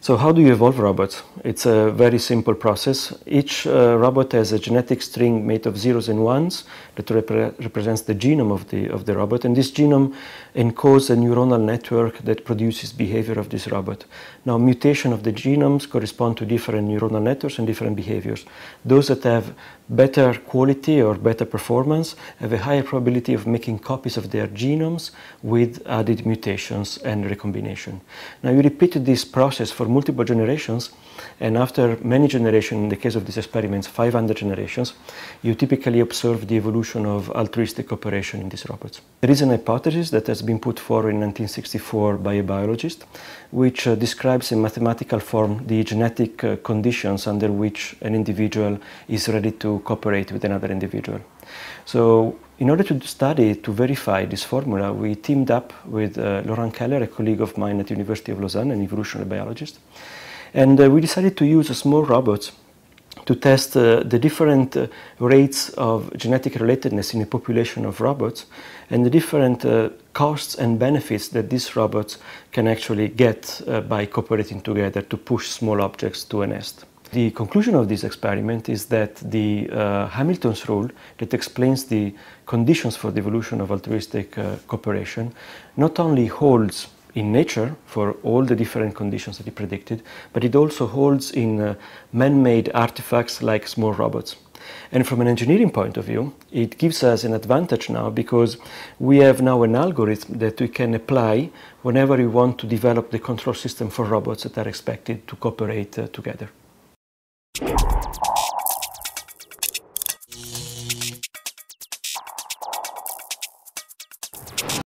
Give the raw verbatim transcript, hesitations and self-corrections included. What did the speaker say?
So how do you evolve robots? It's a very simple process. Each uh, robot has a genetic string made of zeros and ones that repre represents the genome of the, of the robot, and this genome encodes a neuronal network that produces behavior of this robot. Now, mutation of the genomes correspond to different neuronal networks and different behaviors. Those that have better quality or better performance have a higher probability of making copies of their genomes with added mutations and recombination. Now, you repeat this process for multiple generations, and after many generations, in the case of these experiments, five hundred generations, you typically observe the evolution of altruistic cooperation in these robots. There is an hypothesis that has been put forward in nineteen sixty-four by a biologist, which uh, describes in mathematical form the genetic uh, conditions under which an individual is ready to cooperate with another individual. So, in order to study, to verify this formula, we teamed up with uh, Laurent Keller, a colleague of mine at the University of Lausanne, an evolutionary biologist. And uh, we decided to use small robots to test uh, the different uh, rates of genetic relatedness in a population of robots and the different uh, costs and benefits that these robots can actually get uh, by cooperating together to push small objects to a nest. The conclusion of this experiment is that the uh, Hamilton's rule that explains the conditions for the evolution of altruistic uh, cooperation not only holds in nature for all the different conditions that he predicted, but it also holds in uh, man-made artifacts like small robots. And from an engineering point of view, it gives us an advantage now because we have now an algorithm that we can apply whenever we want to develop the control system for robots that are expected to cooperate uh, together.